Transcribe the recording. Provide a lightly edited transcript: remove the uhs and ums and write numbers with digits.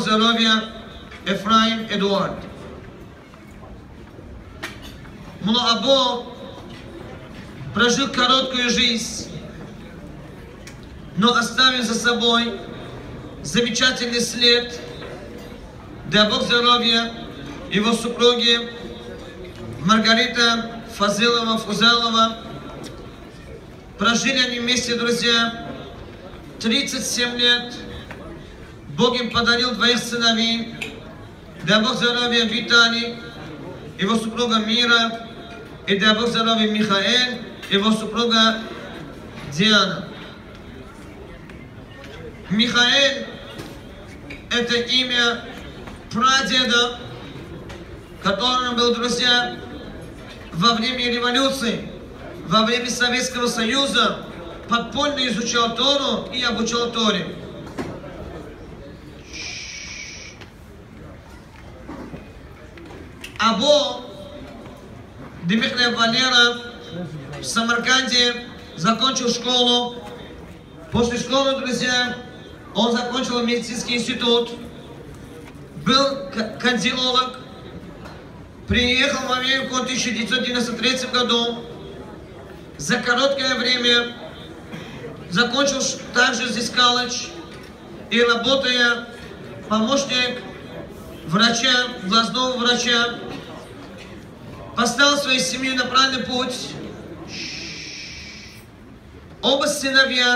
здоровья, Ефраим Эдуард. Або прожил короткую жизнь, но оставил за собой замечательный след. Дай Бог здоровья его супруге Маргарита Фузелова. Прожили они вместе, друзья, 37 лет. Бог им подарил двоих сыновей. Дай Бог здоровья Виталий, его супруга Мира. И дай Бог здоровья Михаэль, его супруга Диана. Михаэль – это имя прадеда, который был, друзья, во время революции, во время Советского Союза, подпольно изучал Тору и обучал Торе. Або Дмитрий Валера в Самарканде закончил школу. После школы, друзья, он закончил медицинский институт, был кардиолог, приехал в Америку в 1993 году. За короткое время закончил также здесь колледж и, работая помощник врача, глазного врача, поставил свою семью на правильный путь. Оба сыновья